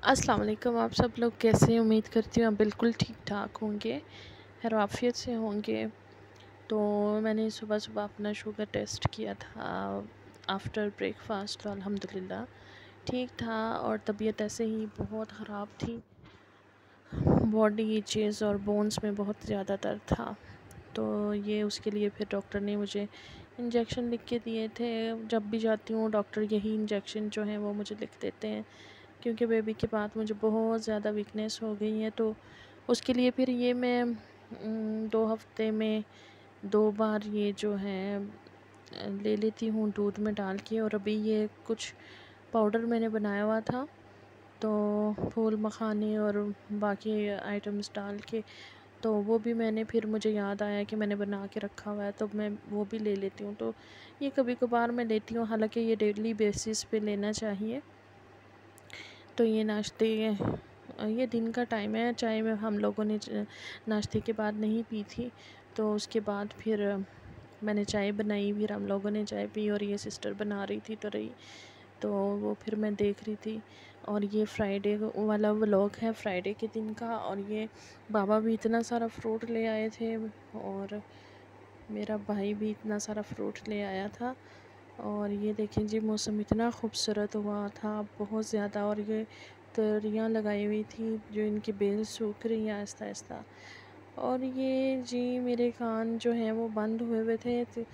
अस्सलाम वालेकुम। आप सब लोग कैसे हैं? उम्मीद करती हूँ आप बिल्कुल ठीक ठाक होंगे, खैर आफियत से होंगे। तो मैंने सुबह सुबह अपना शुगर टेस्ट किया था आफ्टर ब्रेकफास्ट, तो अल्हम्दुलिल्लाह ठीक था। और तबीयत ऐसे ही बहुत ख़राब थी, बॉडी चेज़ और बोन्स में बहुत ज़्यादा दर्द था। तो ये उसके लिए फिर डॉक्टर ने मुझे इंजेक्शन लिख के दिए थे। जब भी जाती हूँ डॉक्टर यही इंजेक्शन जो है वो मुझे लिख देते हैं, क्योंकि बेबी के बाद मुझे बहुत ज़्यादा वीकनेस हो गई है। तो उसके लिए फिर ये मैं 2 हफ्ते में 2 बार ये जो है ले लेती हूँ दूध में डाल के। और अभी ये कुछ पाउडर मैंने बनाया हुआ था, तो फूल मखाने और बाकी आइटम्स डाल के, तो वो भी मैंने फिर मुझे याद आया कि मैंने बना के रखा हुआ है, तो मैं वो भी ले लेती हूँ। तो ये कभी कभार मैं लेती हूँ, हालांकि ये डेली बेसिस पे लेना चाहिए। तो ये नाश्ते ये दिन का टाइम है, चाय में हम लोगों ने नाश्ते के बाद नहीं पी थी। तो उसके बाद फिर मैंने चाय बनाई, फिर हम लोगों ने चाय पी और ये सिस्टर बना रही थी तो रही, तो वो फिर मैं देख रही थी। और ये फ्राइडे वाला व्लॉग है, फ्राइडे के दिन का। और ये बाबा भी इतना सारा फ्रूट ले आए थे और मेरा भाई भी इतना सारा फ्रूट ले आया था। और ये देखें जी, मौसम इतना खूबसूरत हुआ था बहुत ज़्यादा। और ये तरियाँ लगाई हुई थी जो इनकी बेल सूख रही हैं आहिस्ता आहिस्ता। और ये जी मेरे कान जो हैं वो बंद हुए हुए थे, तो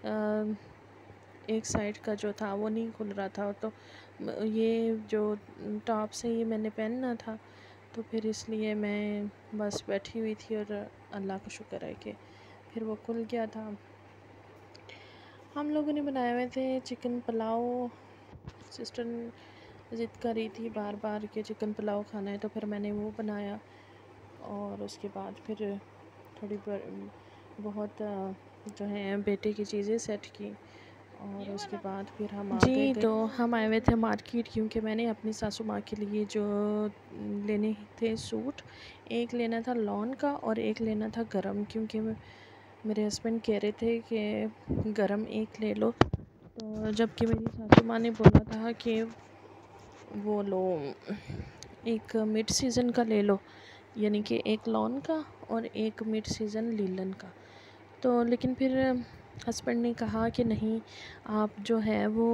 एक साइड का जो था वो नहीं खुल रहा था। तो ये जो टॉप से ये मैंने पहनना था, तो फिर इसलिए मैं बस बैठी हुई थी और अल्लाह का शुक्र है कि फिर वो खुल गया था। हम लोगों ने बनाए हुए थे चिकन पुलाव। सिस्टर ज़िद कर रही थी बार बार कि चिकन पुलाव खाना है, तो फिर मैंने वो बनाया। और उसके बाद फिर थोड़ी बहुत जो है बेटे की चीज़ें सेट की। और उसके बाद फिर हम आगे गए। तो हम आए हुए थे मार्केट, क्योंकि मैंने अपनी सासू माँ के लिए जो लेने थे सूट, एक लेना था लॉन का और एक लेना था गरम, क्योंकि मेरे हस्बैंड कह रहे थे कि गरम एक ले लो। तो जबकि मेरी सासू माँ ने बोला था कि वो लो, एक मिड सीज़न का ले लो, यानी कि एक लॉन का और एक मिड सीज़न लीलन का। तो लेकिन फिर हस्बैंड ने कहा कि नहीं, आप जो है वो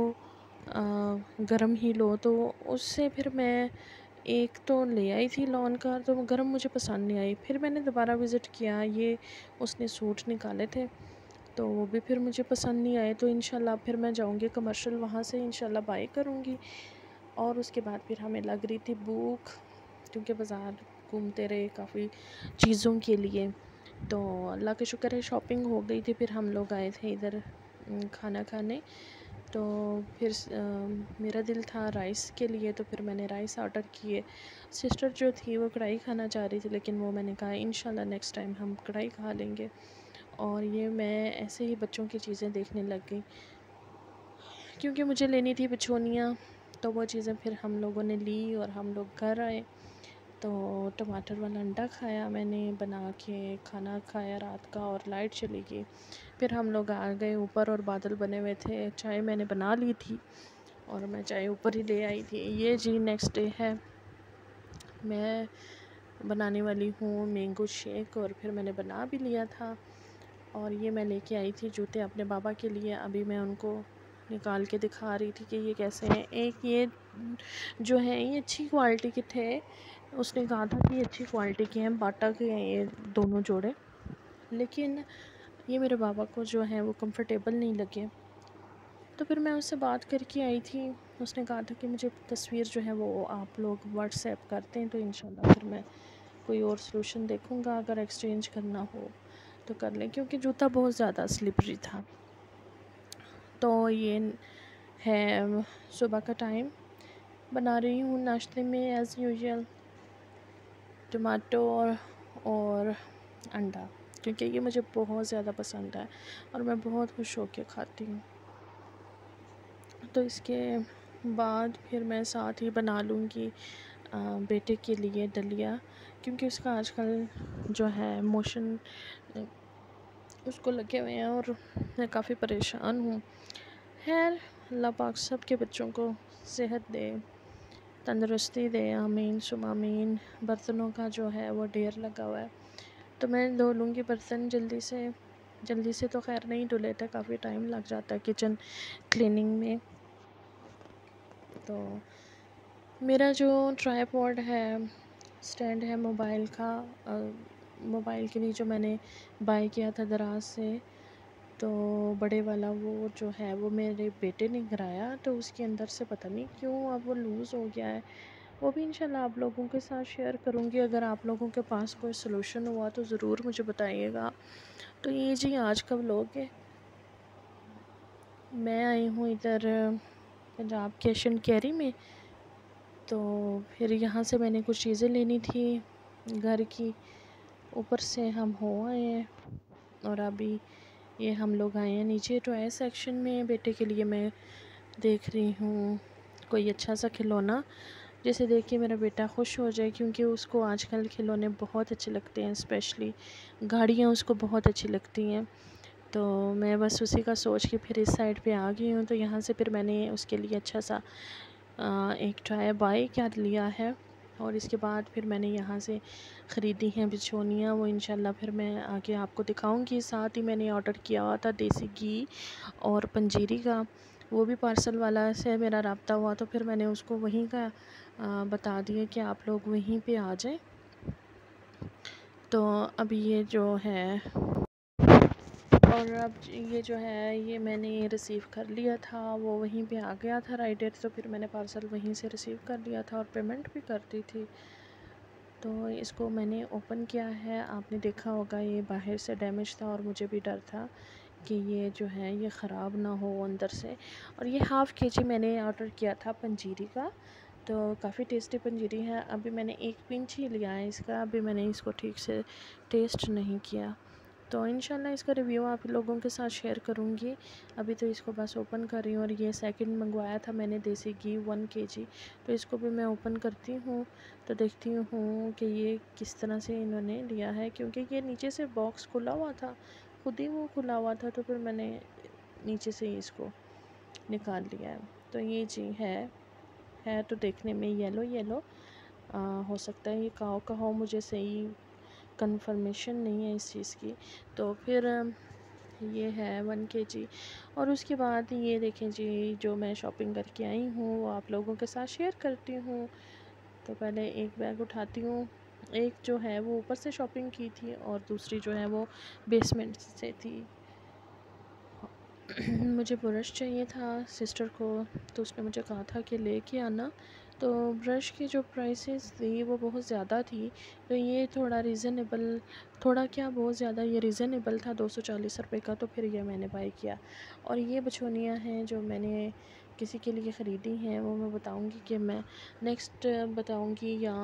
गरम ही लो। तो उससे फिर मैं एक तो ले आई थी लॉन का, तो गरम मुझे पसंद नहीं आई। फिर मैंने दोबारा विज़िट किया, ये उसने सूट निकाले थे, तो वो भी फिर मुझे पसंद नहीं आए। तो इंशाल्लाह फिर मैं जाऊंगी कमर्शियल, वहाँ से इंशाल्लाह बाय करूँगी। और उसके बाद फिर हमें लग रही थी भूख, क्योंकि बाज़ार घूमते रहे काफ़ी चीज़ों के लिए। तो अल्लाह का शुक्र है शॉपिंग हो गई थी। फिर हम लोग आए थे इधर खाना खाने। तो फिर मेरा दिल था राइस के लिए, तो फिर मैंने राइस ऑर्डर किए। सिस्टर जो थी वो कढ़ाई खाना चाह रही थी, लेकिन वो मैंने कहा इंशाल्लाह नेक्स्ट टाइम हम कढ़ाई खा लेंगे। और ये मैं ऐसे ही बच्चों की चीज़ें देखने लग गई, क्योंकि मुझे लेनी थी बिछोनियाँ। तो वो चीज़ें फिर हम लोगों ने ली और हम लोग घर आए। तो टमाटर वाला अंडा खाया मैंने बना के, खाना खाया रात का, और लाइट चली गई। फिर हम लोग आ गए ऊपर और बादल बने हुए थे। चाय मैंने बना ली थी और मैं चाय ऊपर ही ले आई थी। ये जी नेक्स्ट डे है, मैं बनाने वाली हूँ मैंगो शेक, और फिर मैंने बना भी लिया था। और ये मैं लेके आई थी जूते अपने बाबा के लिए। अभी मैं उनको निकाल के दिखा रही थी कि ये कैसे हैं। एक ये जो है ये अच्छी क्वालिटी के थे, उसने कहा था कि ये अच्छी क्वालिटी के हैं, बाटा के हैं ये दोनों जोड़े, लेकिन ये मेरे बाबा को जो है वो कंफर्टेबल नहीं लगे। तो फिर मैं उससे बात करके आई थी, उसने कहा था कि मुझे तस्वीर जो है वो आप लोग व्हाट्सएप करते हैं, तो इंशाल्लाह फिर मैं कोई और सलूशन देखूँगा, अगर एक्सचेंज करना हो तो कर लें, क्योंकि जूता बहुत ज़्यादा स्लिपरी था। तो ये है सुबह का टाइम, बना रही हूँ नाश्ते में एज़ यूजुअल टमाटो और अंडा, क्योंकि ये मुझे बहुत ज़्यादा पसंद है और मैं बहुत खुश होकर खाती हूँ। तो इसके बाद फिर मैं साथ ही बना लूँगी बेटे के लिए दलिया, क्योंकि उसका आजकल जो है मोशन उसको लगे हुए हैं और मैं काफ़ी परेशान हूँ। खैर अल्लाह पाक सब के बच्चों को सेहत दे। तंदुरुस्ती दे, आमीन सुम आमीन। बर्तनों का जो है वो ढेर लगा हुआ है, तो मैं धो लूँगी बर्तन जल्दी से तो खैर नहीं धुले थे, काफ़ी टाइम लग जाता है किचन क्लीनिंग में। तो मेरा जो ट्राइपॉड है, स्टैंड है मोबाइल का, मोबाइल के लिए जो मैंने बाय किया था दराज से, तो बड़े वाला वो जो है वो मेरे बेटे ने गिराया, तो उसके अंदर से पता नहीं क्यों अब वो लूज़ हो गया है। वो भी इंशाल्लाह आप लोगों के साथ शेयर करूँगी। अगर आप लोगों के पास कोई सलूशन हुआ तो ज़रूर मुझे बताइएगा। तो ये जी आज का व्लॉग है। मैं आई हूँ इधर पंजाब के एशियन कैरी में, तो फिर यहाँ से मैंने कुछ चीज़ें लेनी थी घर की। ऊपर से हम हो आए हैं और अभी ये हम लोग आए हैं नीचे टॉय सेक्शन में। बेटे के लिए मैं देख रही हूँ कोई अच्छा सा खिलौना जिसे देख के मेरा बेटा खुश हो जाए, क्योंकि उसको आजकल खिलौने बहुत अच्छे लगते हैं, स्पेशली गाड़ियाँ उसको बहुत अच्छी लगती हैं। तो मैं बस उसी का सोच के फिर इस साइड पे आ गई हूँ। तो यहाँ से फिर मैंने उसके लिए अच्छा सा एक टॉय बाय कर लिया है, और इसके बाद फिर मैंने यहाँ से ख़रीदी हैं बिछोनियाँ, वो इंशाल्लाह फिर मैं आगे आपको दिखाऊंगी। साथ ही मैंने ऑर्डर किया हुआ था देसी घी और पंजीरी का, वो भी पार्सल वाला से मेरा रब्ता हुआ, तो फिर मैंने उसको वहीं का बता दिया कि आप लोग वहीं पे आ जाएं। तो अभी ये जो है, और अब ये जो है ये मैंने रिसीव कर लिया था, वो वहीं पे आ गया था राइडर, तो फिर मैंने पार्सल वहीं से रिसीव कर लिया था और पेमेंट भी कर दी थी। तो इसको मैंने ओपन किया है, आपने देखा होगा ये बाहर से डैमेज था और मुझे भी डर था कि ये जो है ये ख़राब ना हो अंदर से। और ये हाफ़ केजी मैंने ऑर्डर किया था पंजीरी का, तो काफ़ी टेस्टी पंजीरी है। अभी मैंने एक पिंच ही लिया है इसका, अभी मैंने इसको ठीक से टेस्ट नहीं किया, तो इंशाल्लाह इसका रिव्यू आप लोगों के साथ शेयर करूँगी। अभी तो इसको बस ओपन कर रही हूँ। और ये सेकंड मंगवाया था मैंने देसी घी 1 kg, तो इसको भी मैं ओपन करती हूँ, तो देखती हूँ कि ये किस तरह से इन्होंने लिया है, क्योंकि ये नीचे से बॉक्स खुला हुआ था, खुद ही वो खुला हुआ था, तो फिर मैंने नीचे से ही इसको निकाल लिया है। तो ये जी है तो देखने में येलो येलो हो सकता है ये काओ का हो, मुझे सही कंफर्मेशन नहीं है इस चीज़ की। तो फिर ये है 1 kg। और उसके बाद ये देखें जी जो मैं शॉपिंग करके आई हूँ वो आप लोगों के साथ शेयर करती हूँ। तो पहले एक बैग उठाती हूँ, एक जो है वो ऊपर से शॉपिंग की थी और दूसरी जो है वो बेसमेंट से थी। मुझे ब्रश चाहिए था सिस्टर को, तो उसने मुझे कहा था कि लेके आना। तो ब्रश की जो प्राइसेस थी वो बहुत ज़्यादा थी, तो ये थोड़ा रीज़नेबल, थोड़ा क्या बहुत ज़्यादा ये रीज़नेबल था, 240 रुपये का, तो फिर ये मैंने बाय किया। और ये बिछोनियाँ हैं जो मैंने किसी के लिए ख़रीदी हैं, वो मैं बताऊँगी कि मैं नेक्स्ट बताऊँगी, या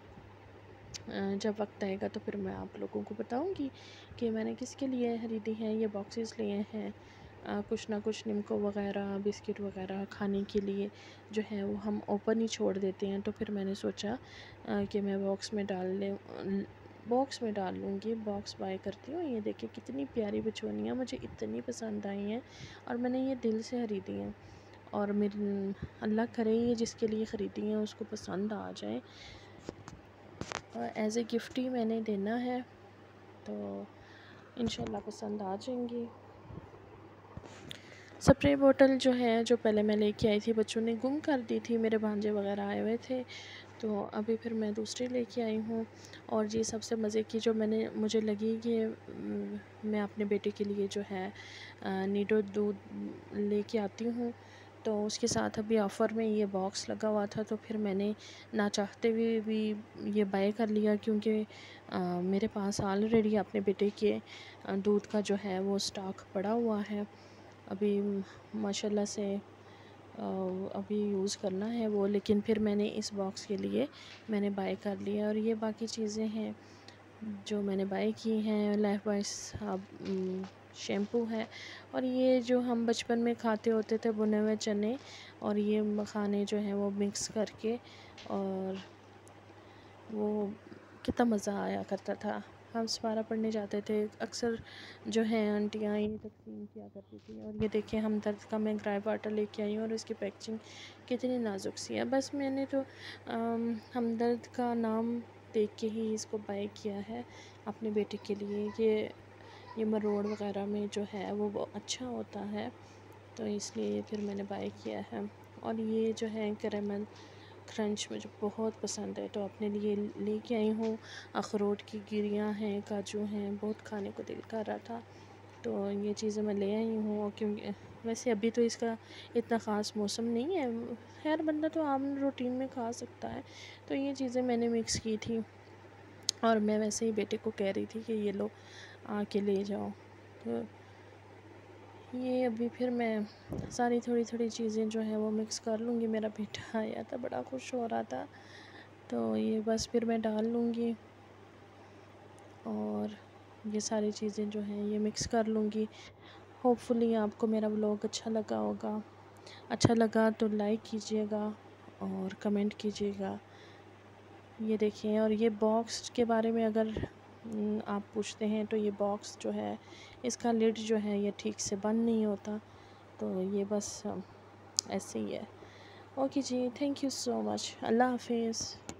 जब वक्त आएगा तो फिर मैं आप लोगों को बताऊंगी कि मैंने किसके लिए ख़रीदी है। ये बॉक्सेस लिए हैं, कुछ ना कुछ निमको वगैरह बिस्किट वगैरह खाने के लिए जो है वो हम ओपन ही छोड़ देते हैं, तो फिर मैंने सोचा कि मैं बॉक्स में डाल लूँगी, बॉक्स बाय करती हूँ। ये देखिए कितनी प्यारी बिछोनियाँ मुझे इतनी पसंद आई हैं, और मैंने ये दिल से ख़रीदी हैं, और मेरी अल्लाह करे ये जिसके लिए ख़रीदी हैं उसको पसंद आ जाए, एज़ ए गिफ्ट ही मैंने देना है, तो इंशाल्लाह पसंद आ जाएंगी। स्प्रे बोतल जो है जो पहले मैं लेके आई थी, बच्चों ने गुम कर दी थी, मेरे भांजे वगैरह आए हुए थे, तो अभी फिर मैं दूसरी लेके आई हूँ। और ये सबसे मज़े की जो मुझे लगी कि मैं अपने बेटे के लिए जो है नीडो दूध लेके आती हूँ, तो उसके साथ अभी ऑफ़र में ये बॉक्स लगा हुआ था, तो फिर मैंने ना चाहते हुए भी ये बाय कर लिया, क्योंकि मेरे पास ऑलरेडी अपने बेटे के दूध का जो है वो स्टॉक पड़ा हुआ है, अभी माशाल्लाह से अभी यूज़ करना है वो। लेकिन फिर मैंने इस बॉक्स के लिए मैंने बाय कर लिया। और ये बाकी चीज़ें हैं जो मैंने बाय की हैं, लाइफ बॉय शैम्पू है, और ये जो हम बचपन में खाते होते थे भुने हुए चने और ये मखाने जो हैं वो मिक्स करके, और वो कितना मज़ा आया करता था। हम सवारा पढ़ने जाते थे, अक्सर जो है आंटियाँ ये तकसीम किया करती थी। और ये देखिए हमदर्द का मैं ग्राइप वाटर लेके आई हूँ और इसकी पैकेजिंग कितनी नाजुक सी है। बस मैंने तो हमदर्द का नाम देख के ही इसको बाय किया है अपने बेटे के लिए। ये मरोड़ वगैरह में जो है वो अच्छा होता है, तो इसलिए फिर मैंने बाय किया है। और ये जो है कैरेमल क्रंच मुझे बहुत पसंद है, तो अपने लिए लेके आई हूँ। अखरोट की गिरियाँ हैं, काजू हैं, बहुत खाने को दिल कर रहा था, तो ये चीज़ें मैं ले आई हूँ। क्योंकि वैसे अभी तो इसका इतना ख़ास मौसम नहीं है, खैर बंदा तो आम रूटीन में खा सकता है। तो ये चीज़ें मैंने मिक्स की थी और मैं वैसे ही बेटे को कह रही थी कि ये लो आके ले जाओ। तो ये अभी फिर मैं सारी थोड़ी थोड़ी चीज़ें जो है वो मिक्स कर लूँगी। मेरा बेटा आया था, बड़ा खुश हो रहा था, तो ये बस फिर मैं डाल लूँगी और ये सारी चीज़ें जो हैं ये मिक्स कर लूँगी। होपफुली आपको मेरा व्लॉग अच्छा लगा होगा। अच्छा लगा तो लाइक कीजिएगा और कमेंट कीजिएगा। ये देखिए, और ये बॉक्स के बारे में अगर आप पूछते हैं तो ये बॉक्स जो है इसका लिड जो है ये ठीक से बंद नहीं होता, तो ये बस ऐसे ही है। Okay ji, thank you so much. अल्लाह हाफिज़।